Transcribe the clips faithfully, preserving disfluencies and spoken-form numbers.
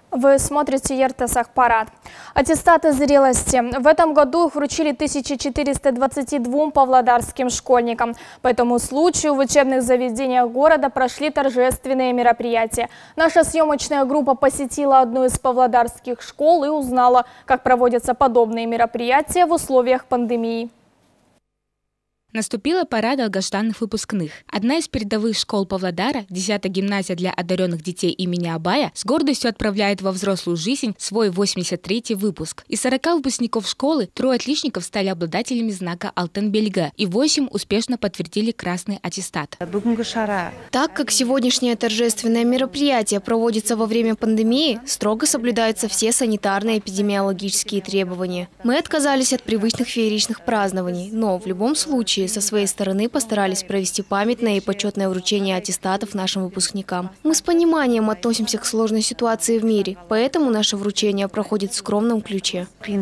Вы смотрите ЕРТС Ахпарат. Аттестаты зрелости. В этом году их вручили тысяча четыреста двадцати двум павлодарским школьникам. По этому случаю в учебных заведениях города прошли торжественные мероприятия. Наша съемочная группа посетила одну из павлодарских школ и узнала, как проводятся подобные мероприятия в условиях пандемии. Наступила пора долгожданных выпускных. Одна из передовых школ Павлодара, десятая гимназия для одаренных детей имени Абая, с гордостью отправляет во взрослую жизнь свой восемьдесят третий выпуск. Из сорока выпускников школы трое отличников стали обладателями знака «Алтын белгі» и восемь успешно подтвердили красный аттестат. Так как сегодняшнее торжественное мероприятие проводится во время пандемии, строго соблюдаются все санитарные эпидемиологические требования. Мы отказались от привычных фееричных празднований, но в любом случае со своей стороны постарались провести памятное и почетное вручение аттестатов нашим выпускникам. Мы с пониманием относимся к сложной ситуации в мире, поэтому наше вручение проходит в скромном ключе.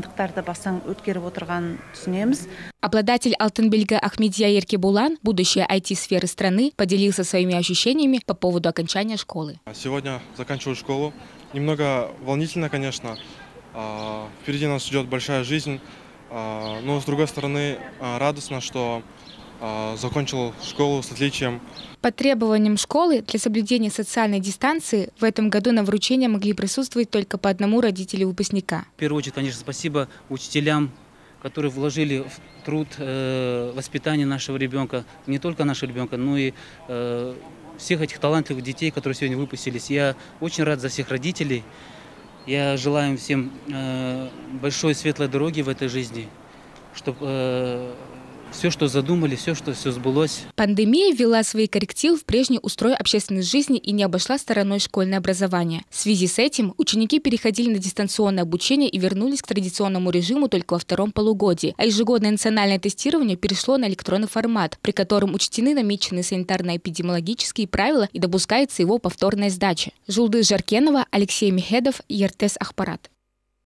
Обладатель «Алтын белгі» Ахмедия Еркебулан, будущее ай ти-сферы страны, поделился своими ощущениями по поводу окончания школы. Сегодня заканчиваю школу. Немного волнительно, конечно. Впереди нас ждет большая жизнь. Но, с другой стороны, радостно, что закончил школу с отличием. По требованиям школы для соблюдения социальной дистанции в этом году на вручение могли присутствовать только по одному родителю выпускника. В первую очередь, конечно, спасибо учителям, которые вложили в труд э, воспитания нашего ребенка, не только нашего ребенка, но и э, всех этих талантливых детей, которые сегодня выпустились. Я очень рад за всех родителей. Я желаю им всем э, большой светлой дороги в этой жизни, чтобы э, все, что задумали, все, что все сбылось. Пандемия ввела свои коррективы в прежний устрой общественной жизни и не обошла стороной школьное образование. В связи с этим ученики переходили на дистанционное обучение и вернулись к традиционному режиму только во втором полугодии. А ежегодное национальное тестирование перешло на электронный формат, при котором учтены намеченные санитарно-эпидемиологические правила и допускается его повторная сдача. Жулдыз Жаркенова, Алексей Мехедов, ЕРТС Ахпарат.